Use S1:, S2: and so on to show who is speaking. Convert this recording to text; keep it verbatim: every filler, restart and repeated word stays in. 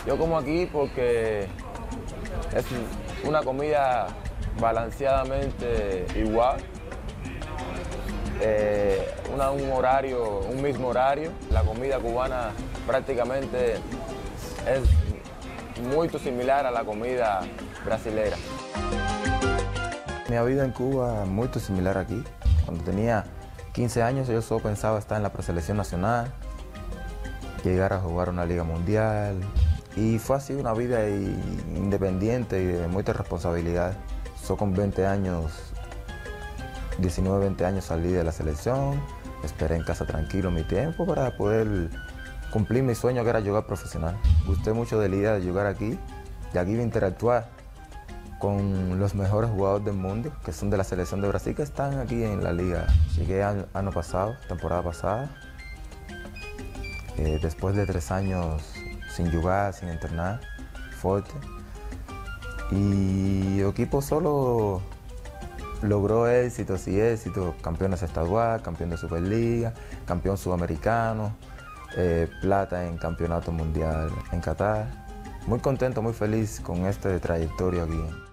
S1: Yo como aquí porque es una comida balanceadamente igual, eh, una- un horario, un mismo horario. La comida cubana prácticamente es muy similar a la comida brasilera.
S2: Mi vida en Cuba es muy similar aquí. Cuando tenía quince años yo solo pensaba estar en la preselección nacional, llegar a jugar una liga mundial, y fue así una vida independiente y de mucha responsabilidad. Yo con veinte años, diecinueve, veinte años salí de la selección, esperé en casa tranquilo mi tiempo para poder cumplir mi sueño, que era jugar profesional. Gusté mucho de la idea de jugar aquí, y aquí de interactuar con los mejores jugadores del mundo, que son de la selección de Brasil, que están aquí en la liga. Llegué año, año pasado, temporada pasada, eh, después de tres años sin jugar, sin entrenar, fuerte. Y el equipo solo logró éxitos y éxitos, campeones estaduales, campeón de Superliga, campeón sudamericano, eh, plata en campeonato mundial en Qatar. Muy contento, muy feliz con esta trayectoria aquí.